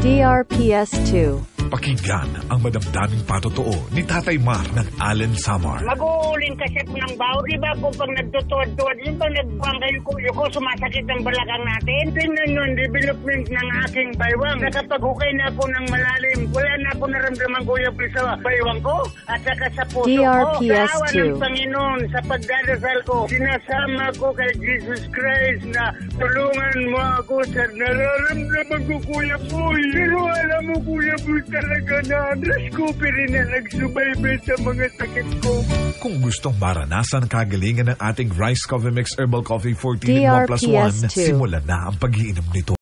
DRPS 2. Pakinggan ang madamdaming patotoo ni Tatay Mar ng Allen Samar. Mag-uuling kasi po ng baho. Di ba po pag nagtutuwad-tuwad, yung pag nagbuwang kayo ko, sumasakit ang balakang natin. Tingnan yun, development ng aking baywang. Nakapag-hukay na ako ng malalim. Wala na ako naramdaman Kuya Pil sa baywang ko at saka sa puso DRPS ko. Sa awa 2. ng Panginoon, sa pagdadasal ko, sinasama ko kay Jesus Christ na tulungan mo ako sa nararamdaman ko, Kuya Puy. Pero alam mo, Kuya Puy, talaga na Andres ko rin na nagsubaybay sa mga sakit ko. Kung gustong maranasan ang kagalingan ng ating Rice Coffee Mix Herbal Coffee 14 in 1+1, DRPS 2. simulan na ang pag-iinom nito.